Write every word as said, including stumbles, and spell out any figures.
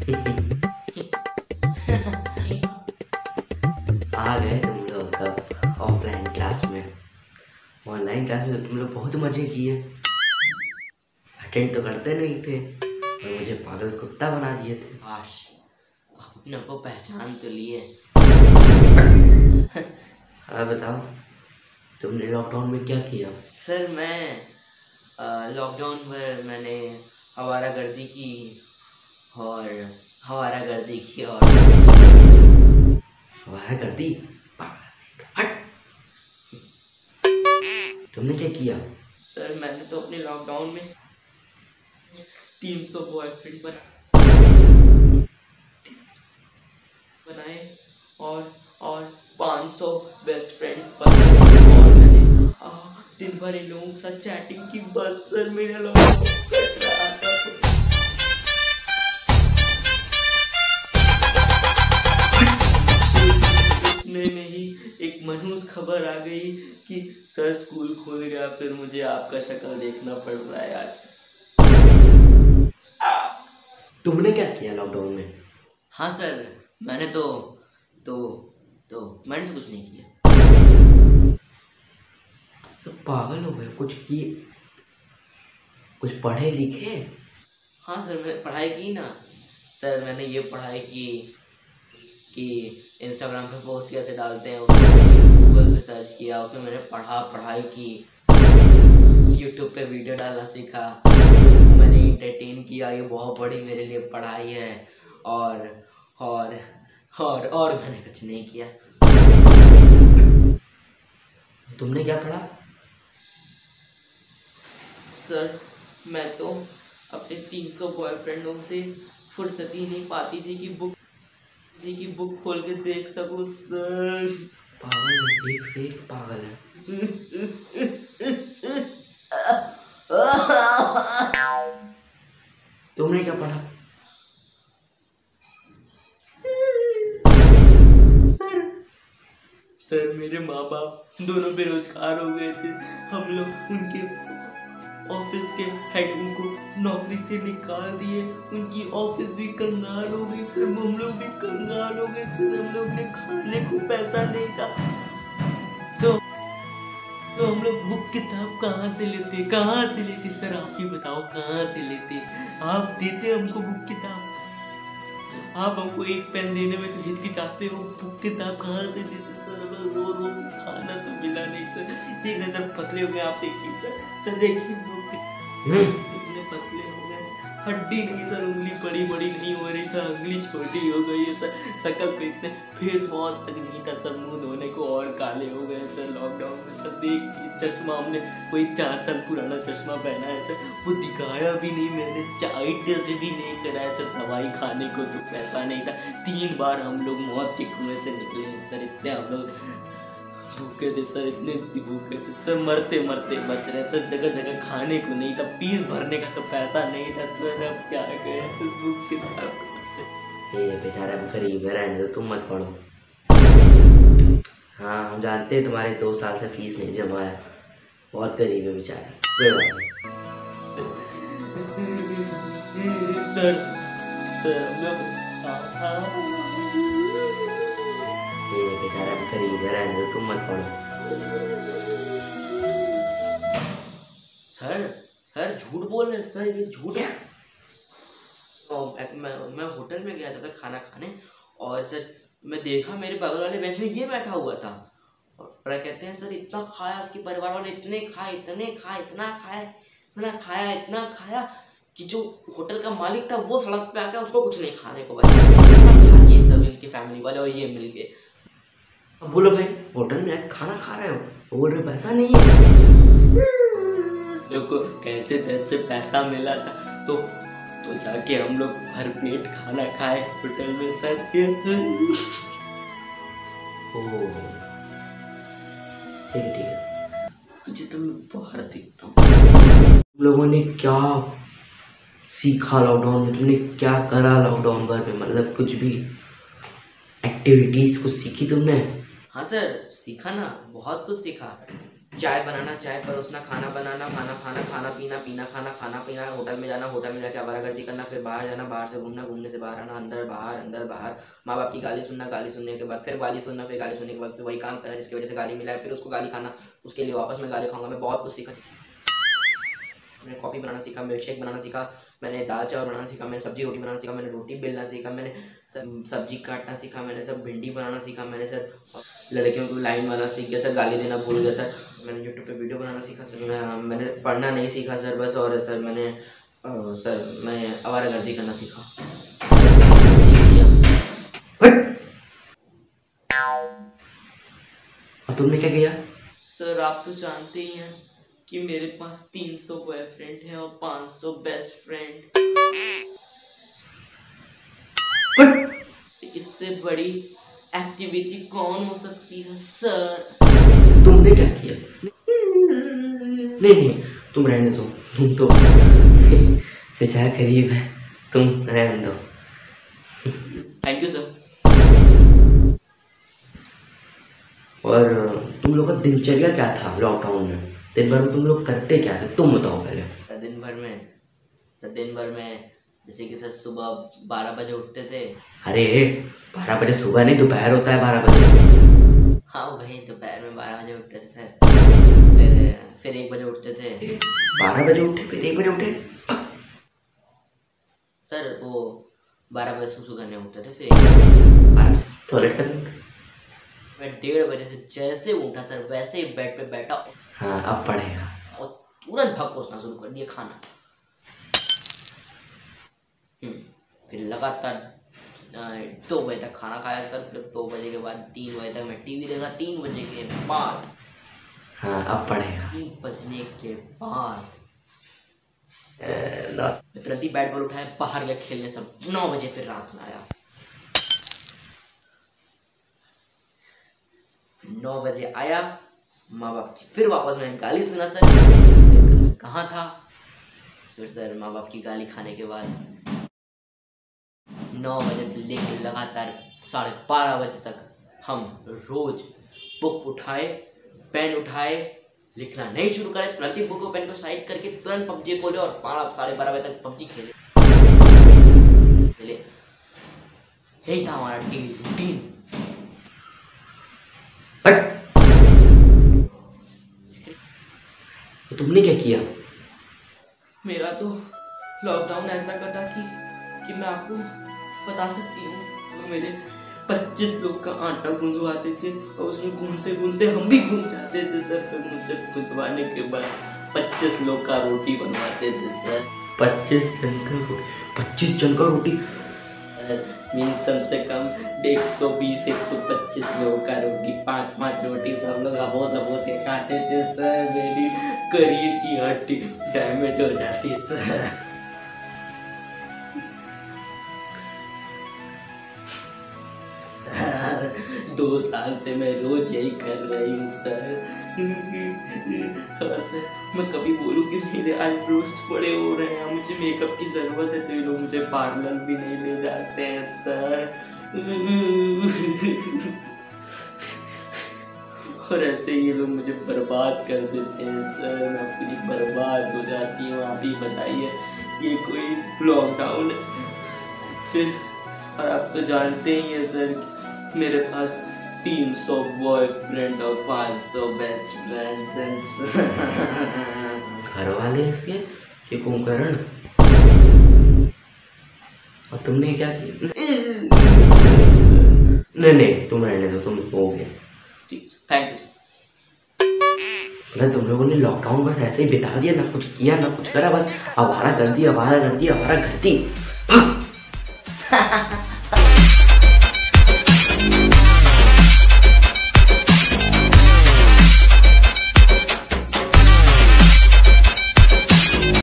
आ गए तुम लोग अब ऑफलाइन क्लास में। ऑनलाइन क्लास में तो तुम लोग बहुत मजे किए, अटेंड तो करते नहीं थे और मुझे पागल कुत्ता बना दिए थे। आश, आप अपने को पहचान तो लिए। हाँ बताओ, तुमने लॉकडाउन में क्या किया? सर मैं लॉकडाउन में मैंने आवारागर्दी की और आवारागर्दी की और आवारागर्दी? हट! तुमने क्या किया? सर मैंने तो अपने लॉकडाउन में तीन सौ बॉयफ्रेंड बनाए और और पाँच सौ बेस्ट फ्रेंड्स बनाए और मैंने आ, दिन भर इन लोगों के साथ चैटिंग की। बस सर मेरा लॉकडाउन कट रहा था। नहीं नहीं एक मनहूस खबर आ गई कि सर स्कूल खुल गया, फिर मुझे आपका शक्ल देखना पड़ रहा है आज। तुमने क्या किया लॉकडाउन में? हाँ सर मैंने तो तो तो मैंने तो कुछ नहीं किया। सब पागल हो गए, कुछ किए, कुछ पढ़े लिखे? हाँ सर मैंने पढ़ाई की ना। सर मैंने ये पढ़ाई की कि इंस्टाग्राम पे पोस्ट कैसे डालते हैं, गूगल पे सर्च किया, फिर मैंने पढ़ा पढ़ाई की, यूट्यूब पे वीडियो डालना सीखा, मैंने एंटरटेन किया। ये बहुत बड़ी मेरे लिए पढ़ाई है और और और और मैंने कुछ नहीं किया। तुमने क्या पढ़ा? सर मैं तो अपने तीन सौ बॉयफ्रेंडों से फुर्सत ही नहीं पाती थी कि बुक थी कि बुक खोल के देख सकूं सर। पागल है, एक से एक पागल है। तुमने क्या पढ़ा? सर सर मेरे माँ बाप दोनों बेरोजगार हो गए थे। हम लोग उनके ऑफिस के हेड उनको नौकरी से निकाल दिए, उनकी ऑफिस भी कंगाल हो गई सर, हम लोग भी कंगाल हो गए सर। हम लोग ने खाने को पैसा नहीं था तो तो हम लोग बुक किताब कहाँ से लेते कहाँ से लेते सर आप ही बताओ कहाँ से लेते? आप देते हमको बुक किताब, आप हमको एक पेन देने में तो हिचकिचाते हो, बुक किताब कहाँ से देते सर? रो रो खाना तो मिला नहीं सर। ठीक है सर पतले हो गए आप देखिए सर, सर देखिए इतने पतले हो गए, हड्डी नहीं सर, उंगली बड़ी बड़ी नहीं हो रही था, उंगली छोटी हो गई है सर। शक्ल पे इतने फेस वॉश तक नहीं था सर, मुंह धोने को और काले हो गए सर लॉकडाउन में सर। देखिए चश्मा हमने कोई चार साल पुराना चश्मा पहना है सर, वो दिखाया भी नहीं मैंने, आई टेस्ट भी नहीं कराया सर, दवाई खाने को तो पैसा नहीं था। तीन बार हम लोग मौत के कुएं से निकले सर, इतने हम लोग भूखे थे सर, इतने भूखे थे सर, मरते मरते बच रहे सर। जगह जगह खाने को नहीं था, फीस भरने का तो पैसा नहीं था सर। अब क्या करें सर, बुक किताब कहाँ से? ये बेचारा गरीब है, रहने दो, तुम मत पढ़ो। हाँ हम जानते हैं तुम्हारे दो साल से फीस नहीं जमा है, बहुत गरीब है बेचारा, कोई बात नहीं। सर सर हम लोग ये बेचारा गरीब है, रहने दो, तुम मत पढ़ो। सर सर झूठ बोल रहे सर, ये झूठ है। मैं मैं होटल में गया था सर खाना खाने और सर मैं देखा मेरे बगल वाले बेंच में ये बैठा हुआ था और कहते हैं सर इतना खाया, उसके परिवार वाले इतने खाए इतने खाए इतना खाया इतना खाया इतना खाया कि जो होटल का मालिक था वो सड़क पे आ गया, उसको कुछ नहीं खाने को बचा। ये सब इनकी फैमिली वाले और ये मिल गए। अब बोलो भाई, होटल में खाना खा रहे हो, बोल रहे पैसा नहीं है। लोग को कैसे तैसे पैसा मिला था तो तो जाके हम लोग भर पेट खाना खाए होटल में सर। ओह ठीक है ठीक है, तुझे तो मैं बाहर दिखता हूँ। तुम लोगों ने क्या सीखा लॉकडाउन में? तुमने क्या करा लॉकडाउन भर में? मतलब कुछ भी एक्टिविटीज कुछ सीखी तुमने? हाँ सर सीखा ना, बहुत कुछ सीखा। चाय बनाना, चाय परोसना, खाना बनाना, खाना खाना, खाना पीना, पीना खाना, खाना पीना, होटल में जाना, होटल में जाके आवारागर्दी करना, फिर बाहर जाना, बाहर से घूमना, घूमने से बाहर आना, अंदर बाहर अंदर बाहर, माँ बाप की गाली सुनना, गाली सुनने के बाद फिर गाली सुनना, फिर गाली सुनने के बाद फिर वही काम करना जिसकी वजह से गाली मिला है, फिर उसको गाली खाना, उसके लिए वापस मैं गाली खाऊंगा। मैं बहुत कुछ सीखा। मैंने कॉफ़ी बनाना सीखा, मिल्क शेक बनाना सीखा, मैंने दाल चावल बनाना सीखा, मैंने सब्जी रोटी बनाना सीखा, मैंने रोटी बेलना सीखा, मैंने सब सब्जी काटना सीखा, मैंने सब भिंडी बनाना सीखा, मैंने सर लड़कियों को लाइन वाला सीख गया सर, गाली देना भूल गया सर, मैंने यूट्यूब पे वीडियो बनाना सीखा सर, मैं मैंने पढ़ना नहीं सीखा सर बस, और सर मैंने अ, सर मैं आवारागर्दी करना सीखा। और तुमने क्या किया? सर आप तो जानते ही हैं कि मेरे पास तीन सौ बॉयफ्रेंड हैं और पाँच सौ बेस्ट फ्रेंड। इससे बड़ी एक्टिविटी कौन हो सकती है सर? तुमने क्या किया? नहीं नहीं तुम रहने दो, तुम तो बेचारा गरीब है, तुम रहने दो। Thank you sir. और तुम लोग का दिनचर्या क्या था लॉकडाउन में? दिन भर में तुम लोग करते क्या थे, तुम बताओ पहले। दिन भर में दिन भर में जैसे कि सर सुबह बारह बजे उठते थे। अरे बारह बजे सुबह नहीं, दोपहर होता है बारह बजे। हाँ वही दोपहर में बारह बजे उठते थे सर, फिर फिर एक बजे उठते थे। बारह बजे उठे फिर एक बजे उठे? सर वो बारह बजे सुसु करने उठते थे, फिर टॉयलेट करने। मैं डेढ़ बजे से जैसे उठा सर वैसे ही बेड पे बैठा। हाँ अब पढ़ेगा। और तुरंत भग पहुँचना शुरू कर दिया खाना। फिर लगातार दो बजे तक खाना खाया सर, फिर दो बजे के बाद तीन बजे तक मैं टीवी देखा, तीन बजे के बाद हाँ अब पढ़ेगा। तीन बजने के बाद मैं तुरंत ही बैट बॉल उठाया, बाहर गया खेलने सब। नौ बजे फिर रात में आया, नौ बजे आया, माँ बाप की फिर वापस मैंने गाली सुना सर। मैं कहाँ था? फिर सर माँ बाप की गाली खाने के बाद नौ बजे से लेकर लगातार साढ़े बारह बजे तक हम रोज बुक उठाए, पेन उठाए, लिखना नहीं शुरू करें, तुरंत ही बुक और पेन को साइड करके तुरंत पबजी खोले और बारह साढ़े बारह बजे तक पबजी खेले खेले यही था हमारा टीवी रूटीन। तो तुमने क्या किया? मेरा तो लॉकडाउन ऐसा कटा कि कि मैं आपको बता सकती हूँ। तो मेरे पच्चीस लोग का आटा गूंदवाते थे और उसमें घूमते घूमते हम भी घूम जाते थे सर। फिर मुझसे गूंदवाने के बाद पच्चीस लोग का रोटी बनवाते थे सर। पच्चीस जन का रोटी? पच्चीस जन का रोटी मीन्स कम से कम एक सौ बीस एक सौ पच्चीस लोगों का रोटी, पाँच पाँच रोटी सब लोग अबोस अबोस के खाते थे सर। मेरी करीर की हड्डी डैमेज हो जाती सर। दो साल से मैं रोज यही कर रही हूँ सर। हाँ सर, मैं कभी बोलूँ कि मेरे आईब्रोज बड़े हो रहे हैं, मुझे मेकअप की ज़रूरत है, तो ये लोग मुझे पार्लर भी नहीं ले जाते हैं सर। और ऐसे ये लोग मुझे बर्बाद कर देते हैं सर। मैं पूरी बर्बाद हो जाती हूँ। आप ही बताइए, ये कोई लॉकडाउन फिर? और आप तो जानते ही हैं सर मेरे पास तीन सौ बॉयफ्रेंड और पाँच सौ बेस्ट फ्रेंड्स। घर वाले इसके ये कुंभकर्ण। और तुमने क्या किया? नहीं नहीं तुम रहने दो, तुम हो गए। Thank you. मतलब तुम लोगों ने लॉकडाउन बस ऐसे ही बिता दिया, ना कुछ किया ना कुछ करा, बस आवारा कर दी आवारा कर दी आवारा कर दी।